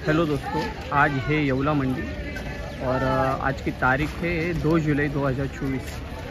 Hello दोस्तों, आज है येवला मंडी और आज की तारीख है 2 जुलाई 2024।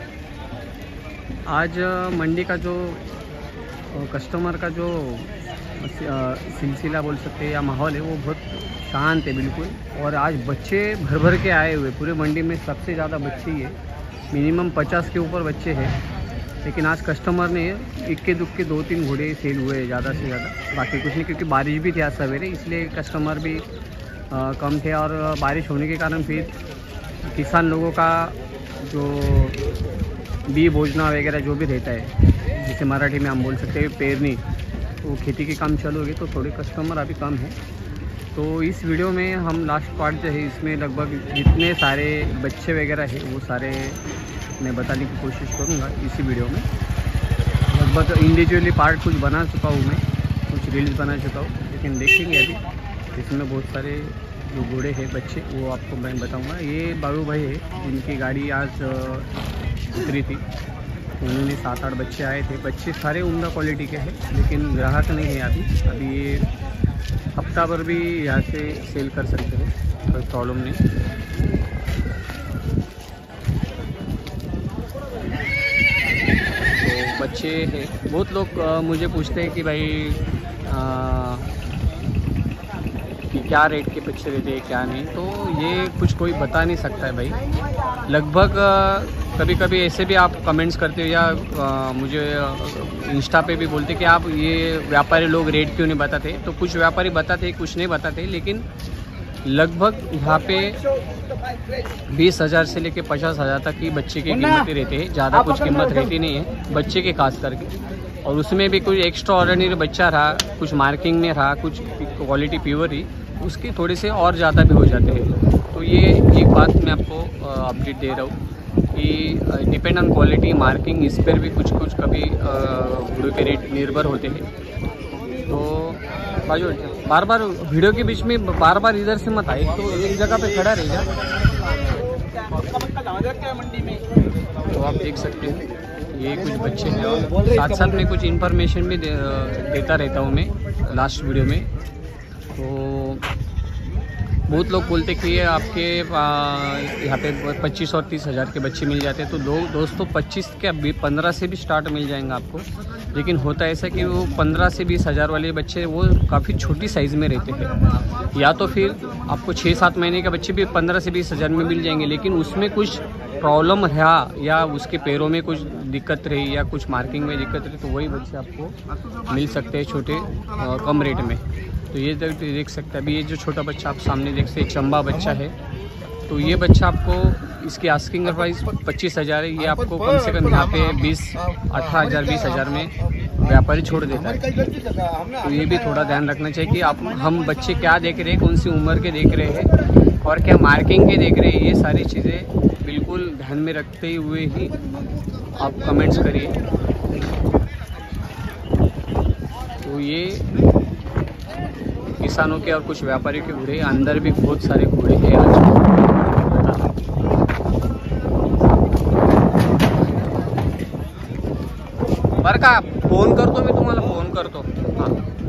आज मंडी का जो कस्टमर का जो सिलसिला बोल सकते हैं या माहौल है वो बहुत शांत है बिल्कुल। और आज बच्चे भर भर के आए हुए, पूरे मंडी में सबसे ज़्यादा बच्चे ही है, मिनिमम 50 के ऊपर बच्चे हैं। लेकिन आज कस्टमर ने इक्के दुक्के 2-3 घोड़े सेल हुए ज़्यादा से ज़्यादा, बाकी कुछ नहीं, क्योंकि बारिश भी थी आज सवेरे, इसलिए कस्टमर भी कम थे। और बारिश होने के कारण फिर किसान लोगों का जो बी बोजना वगैरह जो भी रहता है, जिसे मराठी में हम बोल सकते हैं पेरनी, तो खेती के काम चालू हो गए, तो थोड़े कस्टमर अभी कम है। तो इस वीडियो में हम लास्ट पार्ट जो है इसमें लगभग जितने सारे बच्चे वगैरह है वो सारे मैं बताने की कोशिश करूँगा इसी वीडियो में। लगभग इंडिविजुअली पार्ट कुछ बना चुका हूँ मैं, कुछ रील्स बना चुका हूँ, लेकिन देखेंगे अभी इसमें बहुत सारे जो घोड़े हैं बच्चे वो आपको मैं बताऊँगा। ये बाबू भाई है जिनकी गाड़ी आज उतरी थी, उन्होंने 7-8 बच्चे आए थे। बच्चे सारे उम्दा क्वालिटी के हैं, लेकिन ग्राहक नहीं है अभी ये हफ्ता भर भी यहाँ से सेल कर सकते हैं, कोई प्रॉब्लम नहीं। बच्चे हैं, बहुत लोग मुझे पूछते हैं कि भाई कि क्या रेट के बच्चे रहते हैं क्या नहीं, तो ये कुछ कोई बता नहीं सकता है भाई। लगभग कभी कभी ऐसे भी आप कमेंट्स करते हो या मुझे इंस्टा पे भी बोलते कि आप ये व्यापारी लोग रेट क्यों नहीं बताते। तो कुछ व्यापारी बताते, कुछ नहीं बताते, लेकिन लगभग यहाँ पे 20,000 से लेके 50,000 तक की बच्चे की कीमतें रहती है, ज़्यादा कुछ कीमत रहती नहीं है बच्चे के खास करके। और उसमें भी कुछ एक्स्ट्रा ऑर्डिनरी बच्चा रहा, कुछ मार्किंग में रहा, कुछ क्वालिटी प्योर ही, उसके थोड़े से और ज़्यादा भी हो जाते हैं। तो ये एक बात मैं आपको अपडेट दे रहा हूँ कि डिपेंड ऑन क्वालिटी मार्किंग, इस पर भी कुछ कभी घोड़ों के रेट निर्भर होते हैं। तो बाजू बार बार वीडियो के बीच में बार बार इधर से मत आए, तो एक जगह पे खड़ा रह जा। तो आप देख सकते हैं ये कुछ बच्चे हैं, और साथ साथ में कुछ इन्फॉर्मेशन भी देता रहता हूँ मैं लास्ट वीडियो में। तो बहुत लोग बोलते कि ये आपके यहाँ पे 25 और 30,000 के बच्चे मिल जाते हैं। तो दोस्तों 25 के 15 से भी स्टार्ट मिल जाएंगे आपको, लेकिन होता ऐसा कि वो 15 से 20,000 वाले बच्चे वो काफ़ी छोटी साइज़ में रहते हैं। या तो फिर आपको 6-7 महीने के बच्चे भी 15 से 20,000 में मिल जाएंगे, लेकिन उसमें कुछ प्रॉब्लम रहा या उसके पैरों में कुछ दिक्कत रही या कुछ मार्किंग में दिक्कत रही, तो वही बच्चे आपको मिल सकते हैं छोटे कम रेट में। तो ये देख सकते हैं अभी ये जो छोटा बच्चा आप सामने देख सकते, एक चंबा बच्चा है। तो ये बच्चा आपको इसकी आस्किंग प्राइस 25,000 है। ये आपको कम से कम यहाँ पे 18,000 20,000 में व्यापारी छोड़ देता है। तो ये भी थोड़ा ध्यान रखना चाहिए कि हम बच्चे क्या देख रहे हैं, कौन सी उम्र के देख रहे हैं और क्या मार्किंग के देख रहे हैं, ये सारी चीज़ें बिल्कुल ध्यान में रखते हुए ही आप कमेंट्स करिए। तो ये किसानों के और कुछ व्यापारियों के घोड़े, अंदर भी बहुत सारे घोड़े हैं आज। बरं का फोन करतो मी तुम्हाला, फोन करतो। हाँ,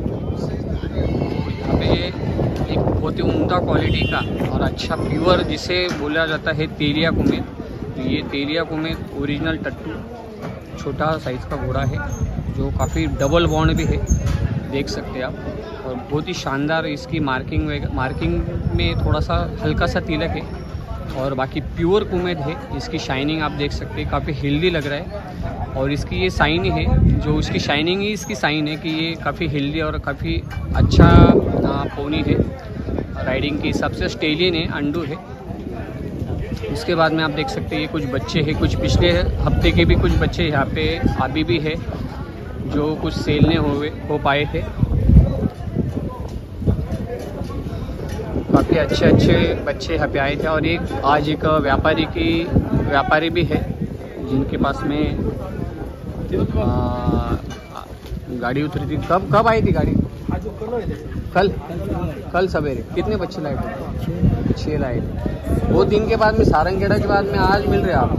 यहाँ पे एक बहुत ही उम्दा क्वालिटी का और अच्छा प्योर जिसे बोला जाता है तेलिया कुमेर। तो ये तेलिया कुमेर ओरिजिनल टट्टू छोटा साइज़ का घोड़ा है, जो काफ़ी डबल बॉन्ड भी है, देख सकते हैं आप। और बहुत ही शानदार इसकी मार्किंग में थोड़ा सा हल्का सा तिलक है, और बाकी प्योर कुमेद है। इसकी शाइनिंग आप देख सकते हैं, काफ़ी हेल्दी लग रहा है। और इसकी ये साइन है, जो उसकी शाइनिंग ही इसकी साइन है कि ये काफ़ी हेल्दी और काफ़ी अच्छा पोनी है। राइडिंग के हिसाब से स्टेलियन है, अंडू है। उसके बाद में आप देख सकते हैं ये कुछ बच्चे हैं, कुछ पिछले हफ्ते के भी कुछ बच्चे यहाँ पे अभी भी है, जो कुछ सेल नहीं हो पाए थे। काफ़ी अच्छे बच्चे यहाँ पे आए थे। और आज एक व्यापारी भी है जिनके पास में गाड़ी उतरी थी। कब आई थी गाड़ी? कल सवेरे। कितने बच्चे लाए थे? 6 लाए थे। 2 दिन के बाद में सारंगखेड़ा के बाद में आज मिल रहे आप?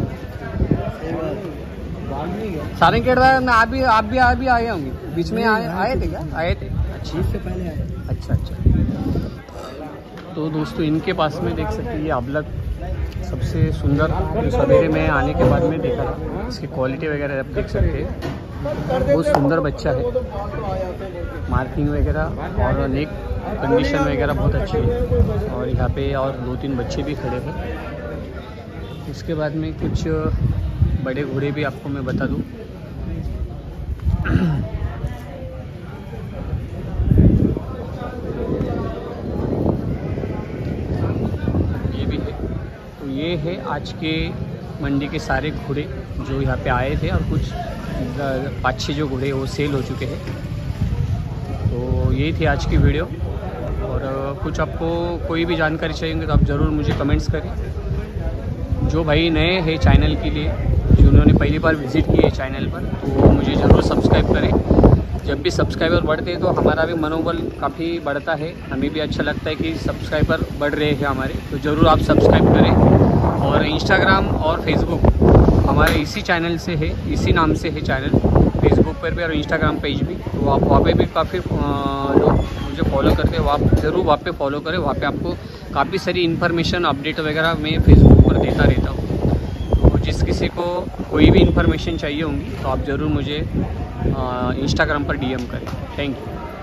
सारंगखेड़ा में आप भी आए होंगे, बीच में आए थे क्या? आए थे। अच्छा, इससे पहले आए। अच्छा। तो दोस्तों इनके पास में देख सकते हैं ये अबलग सबसे सुंदर जो सवेरे में आने के बाद में देखा था। इसकी क्वालिटी वगैरह आप देख सकते हैं, बहुत सुंदर बच्चा है। मार्किंग वगैरह और नेक कंडीशन वगैरह बहुत अच्छी है। और यहाँ पे और 2-3 बच्चे भी खड़े हैं। उसके बाद में कुछ बड़े घोड़े भी आपको मैं बता दूँ। ये भी है। तो ये है आज के मंडी के सारे घोड़े जो यहाँ पे आए थे, और कुछ 5-6 जो घोड़े वो सेल हो चुके हैं। तो यही थी आज की वीडियो। और कुछ आपको कोई भी जानकारी चाहिए तो आप ज़रूर मुझे कमेंट्स करें। जो भाई नए हैं चैनल के लिए, जिन्होंने पहली बार विज़िट किए है चैनल पर, तो मुझे ज़रूर सब्सक्राइब करें। जब भी सब्सक्राइबर बढ़ते हैं तो हमारा भी मनोबल काफ़ी बढ़ता है, हमें भी अच्छा लगता है कि सब्सक्राइबर बढ़ रहे हैं हमारे। तो ज़रूर आप सब्सक्राइब करें। और इंस्टाग्राम और फेसबुक हमारे इसी चैनल से है, इसी नाम से है चैनल, फेसबुक पर भी और इंस्टाग्राम पेज भी। तो आप वहाँ पे भी काफ़ी लोग मुझे फॉलो करते हैं, आप ज़रूर वहाँ पे फॉलो करें। वहाँ पे आपको काफ़ी सारी इन्फॉर्मेशन अपडेट वगैरह मैं फेसबुक पर देता रहता हूँ। तो जिस किसी को कोई भी इन्फॉर्मेशन चाहिए होंगी तो आप ज़रूर मुझे इंस्टाग्राम पर DM करें। Thank you.